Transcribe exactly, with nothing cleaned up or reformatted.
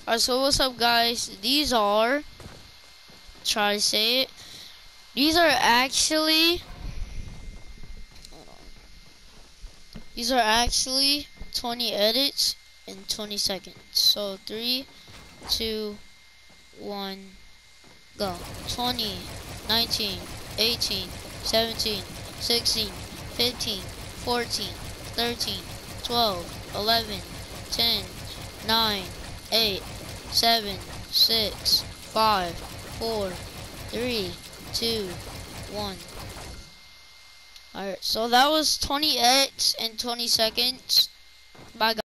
Alright, so what's up, guys? These are, try to say it. These are actually, these are actually twenty edits in twenty seconds. So three, two, one, go. twenty, nineteen, eighteen, seventeen, sixteen, fifteen, fourteen, thirteen, twelve, eleven, ten, nine, eight, seven, six, five, four, three, two, one. Alright, so that was twenty edits in twenty seconds. Bye, guys.